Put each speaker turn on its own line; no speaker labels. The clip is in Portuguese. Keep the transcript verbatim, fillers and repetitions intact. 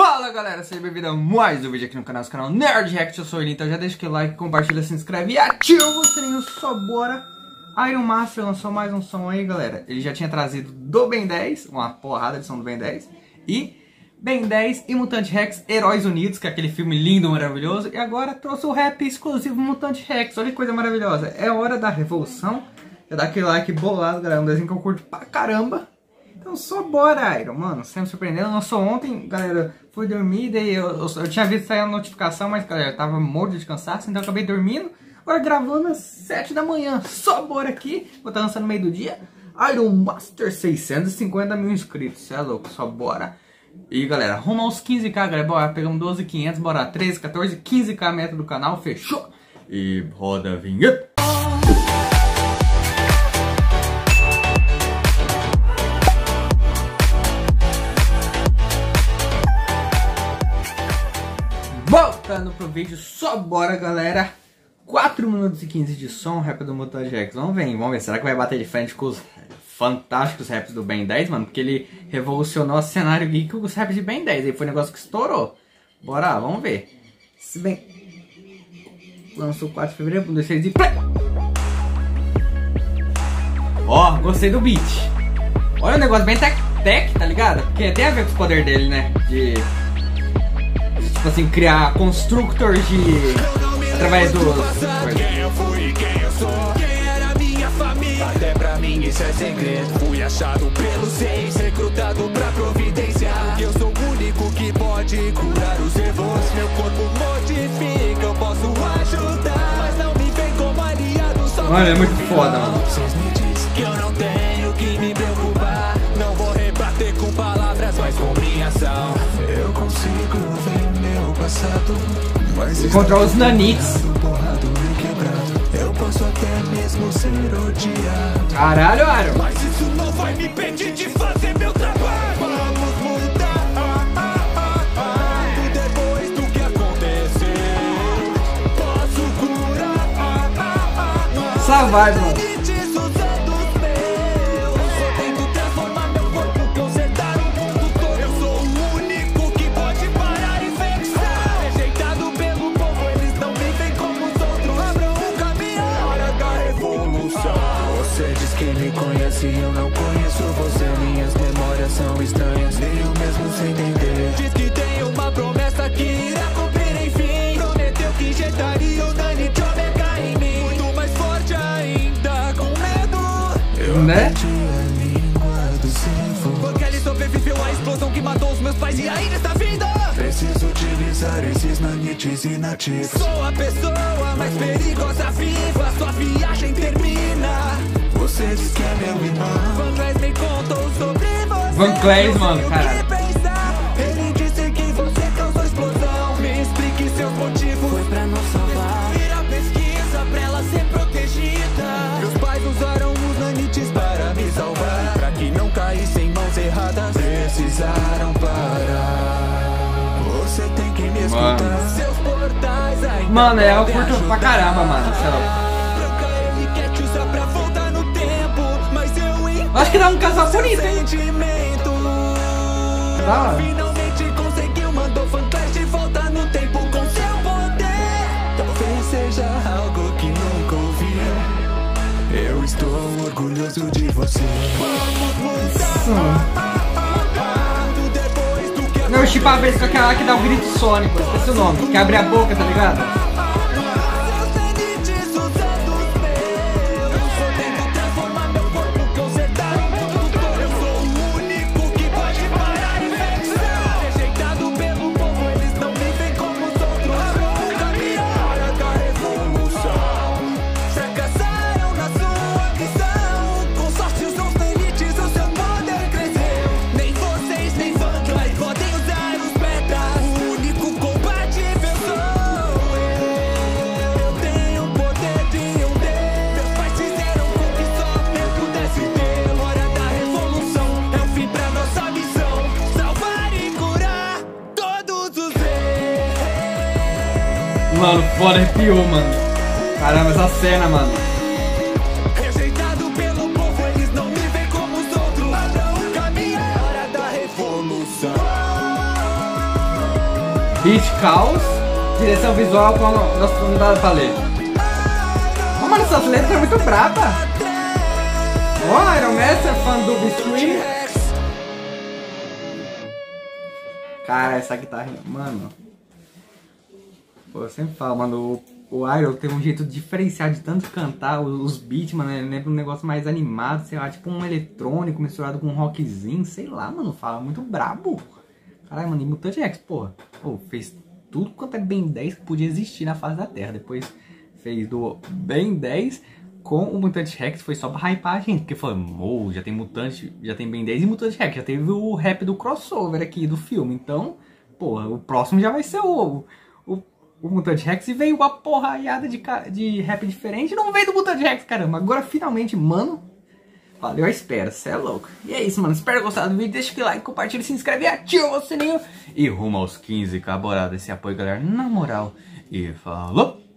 Fala galera, seja bem-vindo a mais um vídeo aqui no canal, no canal Nerd React. Eu sou o Eli, então já deixa aquele like, compartilha, se inscreve e ativa o sininho, só bora. Iron Master lançou mais um som aí, galera. Ele já tinha trazido do Ben dez, uma porrada de som do Ben dez. E Ben dez e Mutant Rex, Heróis Unidos, que é aquele filme lindo, maravilhoso. E agora trouxe o rap exclusivo Mutant Rex, olha que coisa maravilhosa. É hora da revolução, já dá aquele like bolado, galera, um desenho que eu curto pra caramba. Então só bora, Iron, mano, sempre surpreendendo. Lançou ontem, galera, fui dormir, daí eu, eu, eu tinha visto sair a notificação, mas, galera, tava morto de cansaço, então eu acabei dormindo. Agora gravando às sete da manhã, só bora aqui, vou estar lançando no meio do dia. Iron Master, seiscentos e cinquenta mil inscritos, cê é louco, só bora. E, galera, rumo aos quinze k, galera, bora, pegamos doze mil e quinhentos, bora, treze, quatorze, quinze k meta do canal, fechou? E roda a vinheta. Voltando pro vídeo, só bora, galera. quatro minutos e quinze de som, rap do Mutant Rex. Vamos ver, vamos ver, será que vai bater de frente com os fantásticos raps do Ben dez, mano? Porque ele revolucionou o cenário geek com os raps de Ben dez, aí foi um negócio que estourou. Bora lá, vamos ver. Se bem... lançou quatro de fevereiro, um, dois, três e... Ó, oh, gostei do beat. Olha o negócio bem tech-tech, tá ligado? Porque tem a ver com os poderes dele, né? De... tipo assim, criar constructors de... através do...
quem eu fui e quem eu sou, quem era minha família. Até pra mim isso é segredo. Fui achado pelos seis, recrutado pra providenciar. Eu sou o único que pode curar os erros. Meu corpo modifica, eu posso ajudar, mas não me vem como aliado só.
Mano, é muito foda, mano.
Vocês me dizem que eu não tenho que me preocupar. Não vou rebater com palavras, mas com minha ação. Eu consigo ver meu passado, mas
encontrar os nanites.
Eu posso até mesmo ser odiado.
Caralho, Aro.
Mas isso não vai me impedir de fazer meu trabalho. Vamos mudar tudo depois do que aconteceu. Posso curar.
Só vai, mano.
Quem me conhece, eu não conheço você. Minhas memórias são estranhas, nem eu mesmo sem entender. Diz que tem uma promessa que irá cumprir, enfim. Prometeu que injetaria o Nanite Omega em mim. Muito mais forte ainda, com medo. Eu
né?
aprendi a língua do sinfo, porque ele sobreviveu à explosão que matou os meus pais e ainda está vindo. Preciso utilizar esses nanites inativos. Sou a pessoa mais perigosa viva, sua viagem termina. Você diz que é meu irmão. Van Cleis me contou sobre você.
Van Cleis, mano, cara.
Ele disse que você causou explosão. Me explique seus motivos. Foi pra nos salvar. Ir a pesquisa pra ela ser protegida. Meus pais usaram os nanites para me salvar. Pra que não caísse em mãos erradas, precisaram parar. Você tem que me escutar.
Mano.
Seus portais ainda.
Mano, é, eu curto pra caramba, mano. Sei acho que dá um casal bonito, hein? Ah.
Finalmente conseguiu, mandou Van Cleis de volta no tempo com seu poder. Talvez seja algo que nunca ouviu. Eu estou orgulhoso de você.
Meu chip a vez com aquela que dá um grito sônico, esqueci o nome, que abre a boca, tá ligado? Mano, foda, arrepiou, mano. Caramba, essa cena, mano.
Rejeitado pelo povo, eles não me veem como os outros. Abrão o caminho, é hora da revolução.
Beat Caos, direção visual com a nossa não pra ler. Oh, mano, essas letras são muito braba. Ó, oh, Iron Master, fã do Biscuit. Cara, essa guitarra, mano. Pô, eu sempre falo, mano, o, o Iron tem um jeito diferenciado de tanto cantar, os, os beats, mano, ele lembra um negócio mais animado, sei lá, tipo um eletrônico misturado com um rockzinho, sei lá, mano, fala muito brabo. Caralho, mano, e Mutant X, porra, pô, fez tudo quanto é Ben dez que podia existir na face da Terra, depois fez do Ben dez com o Mutant Rex, foi só pra hypar a gente, porque foi, oh, já tem Mutant, já tem Ben dez e Mutant Rex, já teve o rap do crossover aqui do filme, então, porra, o próximo já vai ser o, o, o Mutant Rex, e veio uma porraiada de, de rap diferente, não veio do Mutant Rex, caramba, agora finalmente, mano, valeu a espera, cê é louco. E é isso, mano, espero gostar do vídeo, deixa aquele like, compartilha, se inscreve e ativa o sininho, e rumo aos quinze k, bora desse apoio, galera, na moral, e falou!